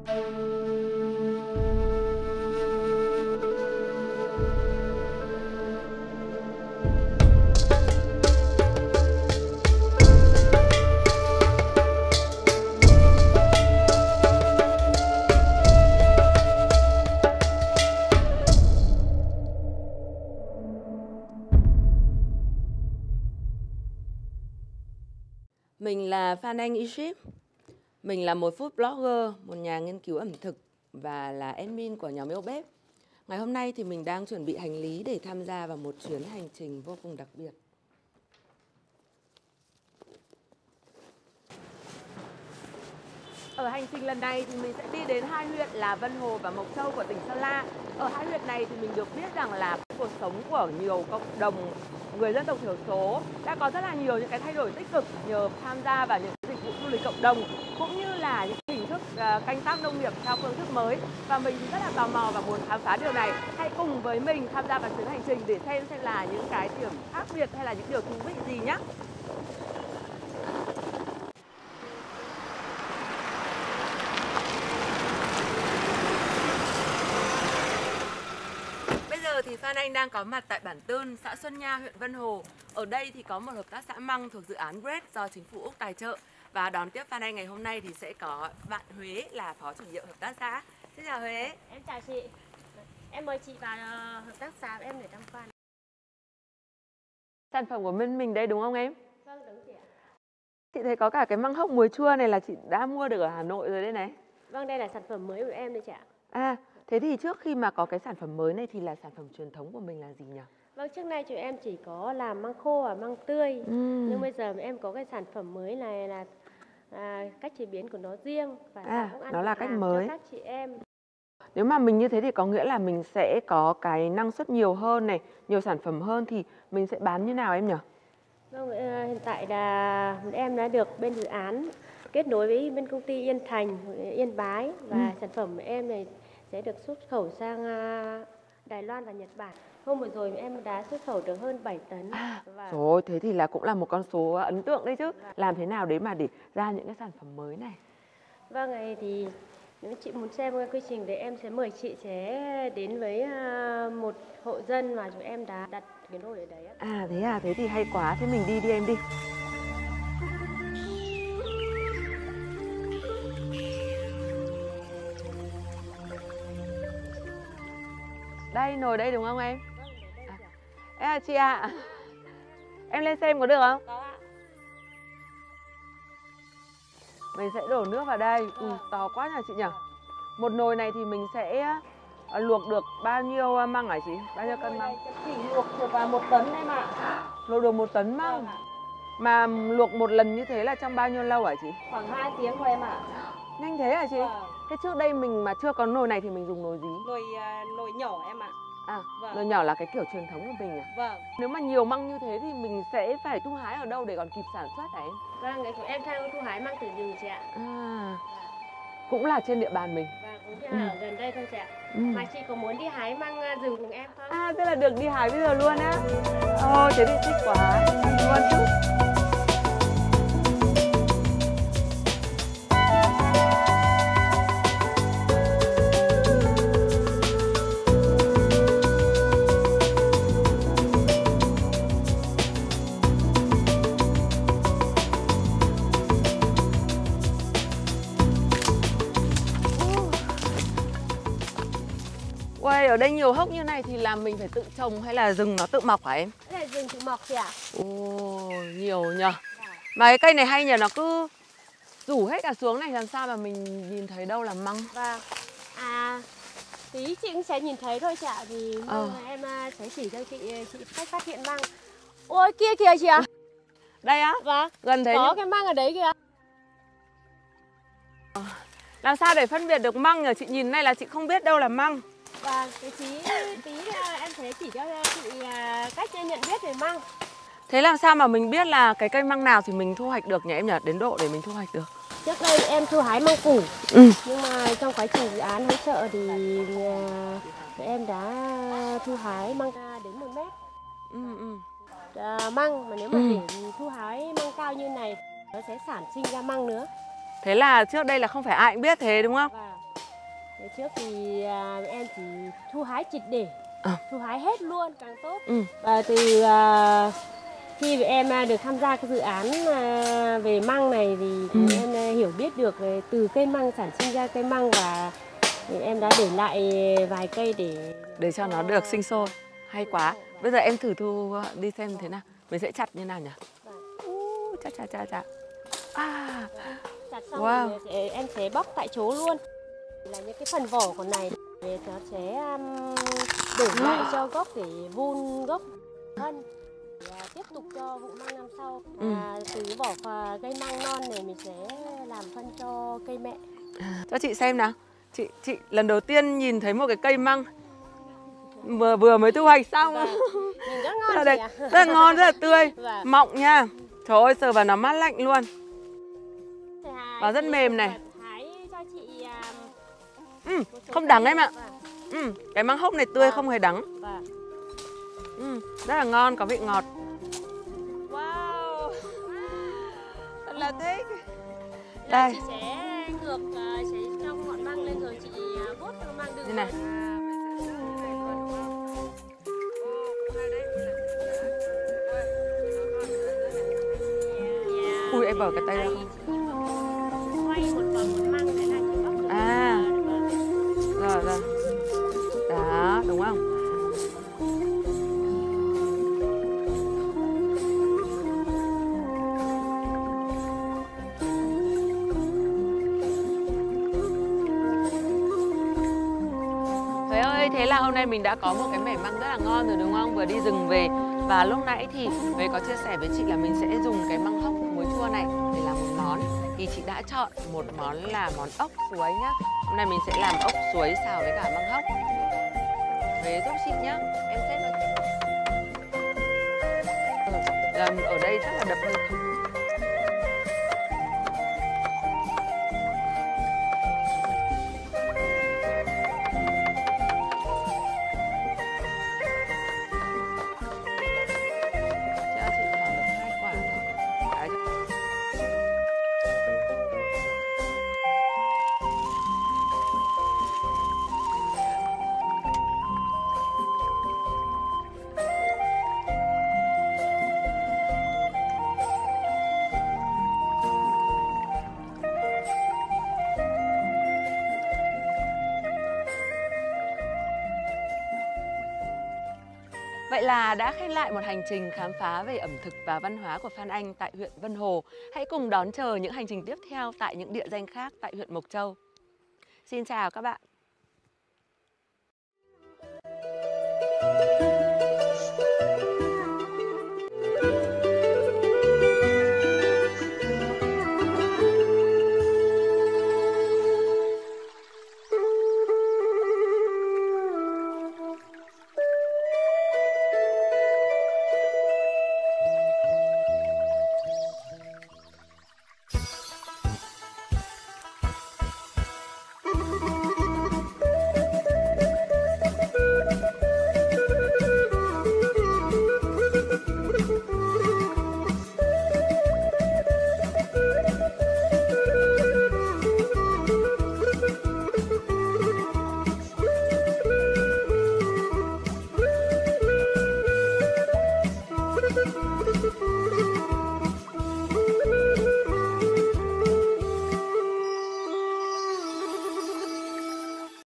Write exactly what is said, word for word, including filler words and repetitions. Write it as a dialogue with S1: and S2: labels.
S1: Mình là Phan Anh Egypt. Mình là một food blogger, một nhà nghiên cứu ẩm thực và là admin của nhóm yêu bếp. Ngày hôm nay thì mình đang chuẩn bị hành lý để tham gia vào một chuyến hành trình vô cùng đặc biệt. Ở hành trình lần này thì mình sẽ đi đến hai huyện là Vân Hồ và Mộc Châu của tỉnh Sơn La. Ở hai huyện này thì mình được biết rằng là cuộc sống của nhiều cộng đồng người dân tộc thiểu số đã có rất là nhiều những cái thay đổi tích cực nhờ tham gia vào những dịch vụ du lịch cộng đồng cũng như là những hình thức uh, canh tác nông nghiệp theo phương thức mới. Và mình rất là tò mò và muốn khám phá điều này. Hãy cùng với mình tham gia vào chuyến hành trình để xem xem là những cái điểm khác biệt hay là những điều thú vị gì nhé. Thì Phan Anh đang có mặt tại Bản Tơn, xã Xuân Nha, huyện Vân Hồ. Ở đây thì có một hợp tác xã măng thuộc dự án Great do chính phủ Úc tài trợ. Và đón tiếp Phan Anh ngày hôm nay thì sẽ có bạn Huế là phó chủ nhiệm hợp tác xã. Xin chào Huế.
S2: Em chào chị. Em mời chị vào hợp tác xã của em để tham quan.
S1: Sản phẩm của bên mình đây đúng không em?
S2: Vâng, đúng chị ạ.
S1: Chị thấy có cả cái măng hốc muối chua này là chị đã mua được ở Hà Nội rồi đây này.
S2: Vâng, đây là sản phẩm mới của em đây chị ạ.
S1: À, thế thì trước khi mà có cái sản phẩm mới này thì là sản phẩm truyền thống của mình là gì nhỉ?
S2: Vâng, trước nay chúng em chỉ có làm măng khô và măng tươi.
S1: Ừ.
S2: Nhưng bây giờ em có cái sản phẩm mới này là à, cách chế biến của nó riêng và
S1: à,
S2: cũng ăn
S1: nó là cách mới
S2: cho các chị em.
S1: Nếu mà mình như thế thì có nghĩa là mình sẽ có cái năng suất nhiều hơn này, nhiều sản phẩm hơn thì mình sẽ bán như nào em nhỉ?
S2: Vâng, hiện tại là em đã được bên dự án kết nối với bên công ty Yên Thành, Yên Bái và ừ. sản phẩm của em này sẽ được xuất khẩu sang Đài Loan và Nhật Bản. Hôm vừa rồi em đã xuất khẩu được hơn bảy tấn.
S1: À,
S2: và...
S1: rồi thế thì là cũng là một con số ấn tượng đấy chứ. Và... làm thế nào để mà để ra những cái sản phẩm mới này?
S2: Vâng, này thì nếu chị muốn xem quy trình thì em sẽ mời chị sẽ đến với một hộ dân mà chúng em đã đặt cái nồi ở đấy.
S1: À thế à, thế thì hay quá, thế mình đi đi em đi. Đây, nồi đây đúng không em?
S2: Vâng, đây
S1: à. Ê, à, chị ạ, à, em lên xem có được không?
S2: Có ạ.
S1: Mình sẽ đổ nước vào đây.
S2: Vâng.
S1: Ui, to quá nhà chị nhỉ? Một nồi này thì mình sẽ luộc được bao nhiêu măng hả chị? Bao nhiêu cân măng?
S2: Chỉ luộc được vào một tấn em ạ.
S1: Luộc được một tấn măng.
S2: Vâng.
S1: Mà luộc một lần như thế là trong bao nhiêu lâu hả chị?
S2: Khoảng hai tiếng thôi em ạ.
S1: Nhanh thế hả chị?
S2: Vâng.
S1: Thế trước đây mình mà chưa có nồi này thì mình dùng nồi gì?
S2: Nồi nồi nhỏ em ạ.
S1: À,
S2: vâng.
S1: Nồi nhỏ là cái kiểu truyền thống của mình à?
S2: Vâng.
S1: Nếu mà nhiều măng như thế thì mình sẽ phải thu hái ở đâu để còn kịp sản xuất hả em?
S2: Vâng, cái của em theo thu hái măng từ rừng chị ạ.
S1: À,
S2: vâng.
S1: Cũng là trên địa bàn mình.
S2: Vâng, cũng là ừ. ở gần đây thôi chị ạ. Ừ. Mà chị có muốn đi hái măng rừng cùng em không?
S1: À, thế là được đi hái bây giờ luôn á. Ồ, thế thì thích quá. Đi luôn chút. Uầy, ở đây nhiều hốc như này thì là mình phải tự trồng hay là rừng nó tự mọc hả em?
S2: Cái này rừng tự mọc chị ạ.
S1: Ồ, nhiều nhờ. Mà cái cây này hay nhờ, nó cứ rủ hết cả xuống này, làm sao mà mình nhìn thấy đâu là măng.
S2: Vâng. À, tí chị cũng sẽ nhìn thấy thôi chị ạ. Vì ờ. em sẽ chỉ cho chị chị cách phát hiện măng. Ôi kia kìa chị ạ.
S1: Đây á?
S2: Vâng.
S1: Gần thế.
S2: Có
S1: nhưng...
S2: cái măng ở đấy kìa.
S1: Làm sao để phân biệt được măng nhờ? Chị nhìn này là chị không biết đâu là măng.
S2: Vâng, cái tí, tí em sẽ chỉ cho chị cách nhận biết về măng.
S1: Thế làm sao mà mình biết là cái cây măng nào thì mình thu hoạch được nhỉ em nhỉ? Đến độ để mình thu hoạch được.
S2: Trước đây em thu hái măng củ.
S1: Ừ.
S2: Nhưng mà trong quá trình dự án hỗ trợ thì em đã thu hái măng đến một mét.
S1: Ừ, ừ.
S2: À, măng mà nếu mà
S1: ừ.
S2: để thu hái măng cao như này nó sẽ sản sinh ra măng nữa.
S1: Thế là trước đây là không phải ai cũng biết thế đúng không?
S2: Vâng. Ngày trước thì à, em chỉ thu hái triệt để,
S1: À.
S2: thu hái hết luôn càng tốt.
S1: Ừ.
S2: Và từ à, khi em à, được tham gia cái dự án à, về măng này thì
S1: Ừ.
S2: em à, hiểu biết được về từ cây măng sản sinh ra cây măng, và thì em đã để lại vài cây để
S1: Để cho nó được sinh sôi. Hay quá. Bây giờ em thử thu đi xem thế nào. Mình sẽ chặt như nào nhỉ? Uh, chà chà chà chà. À.
S2: Chặt xong
S1: Wow.
S2: thì sẽ- em sẽ bóc tại chỗ luôn. Là những cái phần vỏ của này để nó sẽ um, để lại cho gốc để vun gốc thân, và tiếp tục cho vụ măng năm sau.
S1: Ừ.
S2: Và từ cái vỏ và cây măng non này mình sẽ làm phân cho cây mẹ.
S1: Cho chị xem nào. Chị chị lần đầu tiên nhìn thấy một cái cây măng vừa vừa mới thu hoạch xong.
S2: Vâng. Nhìn rất ngon
S1: Rất là,
S2: chị ạ.
S1: rất là ngon, rất là tươi,
S2: Vâng.
S1: mọng nha. Trời ơi, sờ vào nó mát lạnh luôn.
S2: Thì hái
S1: Và rất
S2: thì
S1: mềm này.
S2: hái cho chị
S1: Ừ,
S2: một số
S1: không đắng
S2: cây.
S1: em ạ.
S2: Vâng.
S1: Ừ, cái măng hốc này tươi
S2: Vâng.
S1: không hề đắng.
S2: Vâng.
S1: Ừ, rất là ngon, có vị ngọt. Wow, thật là thích.
S2: Là
S1: Đây.
S2: chị sẽ ngược uh, sẽ cho ngọn măng lên rồi chị uh, vuốt cái măng đường
S1: Như này. Ui, em bỏ cái tay ra không?
S2: Quay một vòng một măng để là chị bóc được.
S1: À.
S2: Vâng.
S1: Rồi, rồi. Đó, đúng không? Trời ơi, thế là hôm nay mình đã có một cái mẻ măng rất là ngon rồi đúng không? Vừa đi rừng về. Và lúc nãy thì Huế có chia sẻ với chị là mình sẽ dùng cái măng hốc muối chua này để làm một món. Thì chị đã chọn một món là món ốc suối nhá. Hôm nay mình sẽ làm ốc suối xào với cả măng hốc. Huế giúp chị nhá, em xếp vào. Ừ, ở đây chắc là đập hơi không? Cho chị khoảng được hai quả thôi. Đấy. Vậy là đã khép lại một hành trình khám phá về ẩm thực và văn hóa của Phan Anh tại huyện Vân Hồ. Hãy cùng đón chờ những hành trình tiếp theo tại những địa danh khác tại huyện Mộc Châu. Xin chào các bạn.